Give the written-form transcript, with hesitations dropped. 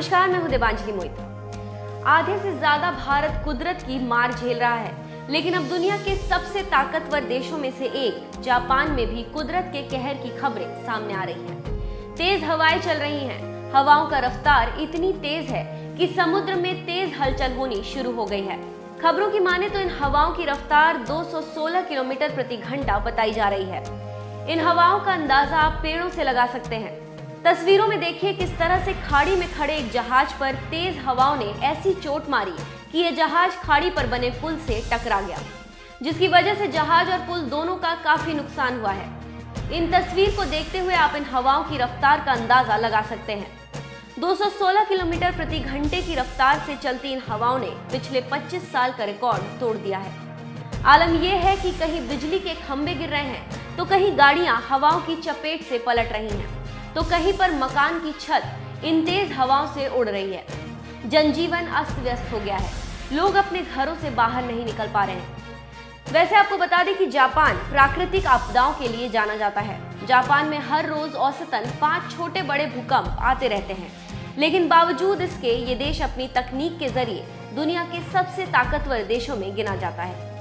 नमस्कार, मैं हूं देवांजलि मोहित। आधे से ज्यादा भारत कुदरत की मार झेल रहा है, लेकिन अब दुनिया के सबसे ताकतवर देशों में से एक जापान में भी कुदरत के कहर की खबरें सामने आ रही हैं। तेज हवाएं चल रही हैं। हवाओं का रफ्तार इतनी तेज है कि समुद्र में तेज हलचल होनी शुरू हो गई है। खबरों की माने तो इन हवाओं की रफ्तार 216 किलोमीटर प्रति घंटा बताई जा रही है। इन हवाओं का अंदाजा आप पेड़ों से लगा सकते हैं। तस्वीरों में देखिए किस तरह से खाड़ी में खड़े एक जहाज पर तेज हवाओं ने ऐसी चोट मारी कि यह जहाज खाड़ी पर बने पुल से टकरा गया, जिसकी वजह से जहाज और पुल दोनों का काफी नुकसान हुआ है। इन तस्वीर को देखते हुए आप इन हवाओं की रफ्तार का अंदाजा लगा सकते हैं। 216 किलोमीटर प्रति घंटे की रफ्तार से चलती इन हवाओं ने पिछले 25 साल का रिकॉर्ड तोड़ दिया है। आलम यह है कि कहीं बिजली के खंभे गिर रहे हैं, तो कहीं गाड़ियां हवाओं की चपेट से पलट रही हैं, तो कहीं पर मकान की छत इन तेज हवाओं से उड़ रही है। जनजीवन अस्त व्यस्त हो गया है। लोग अपने घरों से बाहर नहीं निकल पा रहे हैं। वैसे आपको बता दें कि जापान प्राकृतिक आपदाओं के लिए जाना जाता है। जापान में हर रोज औसतन 5 छोटे बड़े भूकंप आते रहते हैं, लेकिन बावजूद इसके ये देश अपनी तकनीक के जरिए दुनिया के सबसे ताकतवर देशों में गिना जाता है।